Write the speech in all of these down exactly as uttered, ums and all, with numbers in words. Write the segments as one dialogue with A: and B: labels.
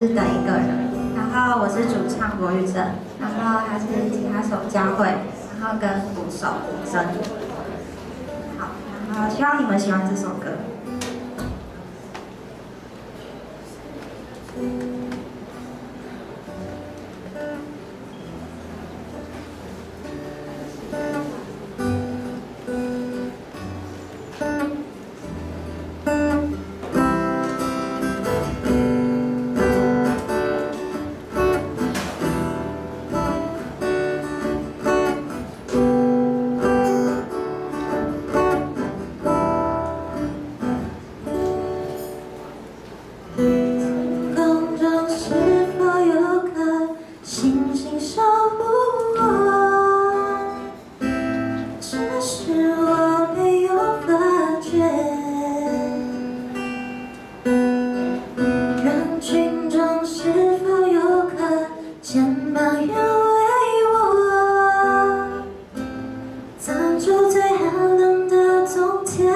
A: 是的一个人，然后我是主唱国语生，然后还是吉他手佳慧，然后跟鼓手吴真。好，然后希望你们喜欢这首歌。空中是否有颗星星守护我？只是我没有发觉。人群中是否有颗肩膀愿为我藏住最寒冷的冬天？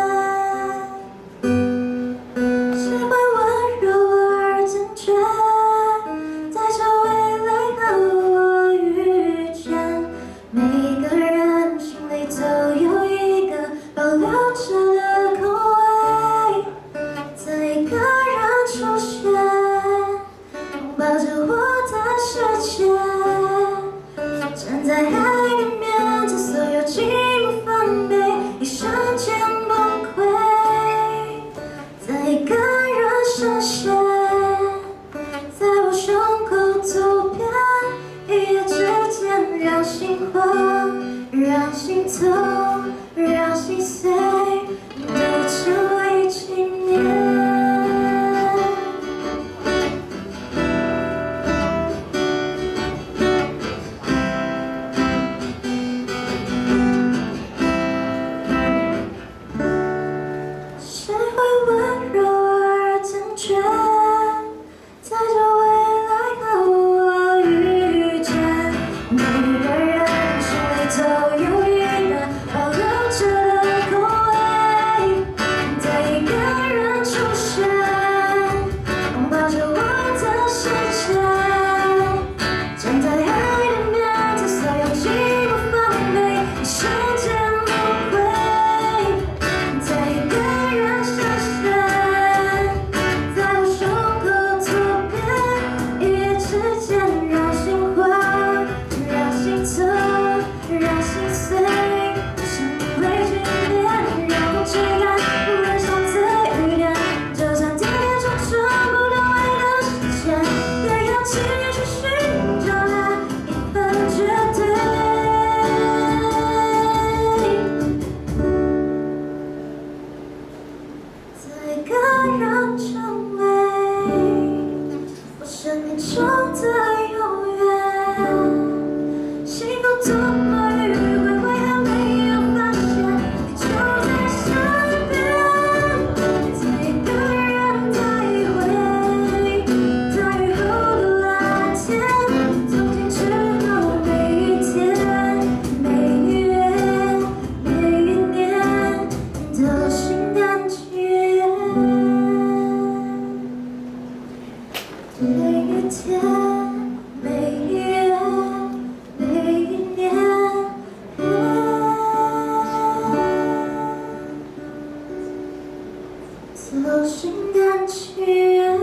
A: 站在爱的面前，所有寂寞防备一瞬间崩溃，在一个人视线，在我胸口突变，一夜之间让心慌，让心痛，让心碎，都成为纪念。生命中的永远，幸福多么迂回，为何没有发现？你就在身边，在一个人徘徊，在雨后的蓝天，冬天之后每一天，每一月，每一年，都心甘情愿。每一天，每一月，每一年，都心甘情愿。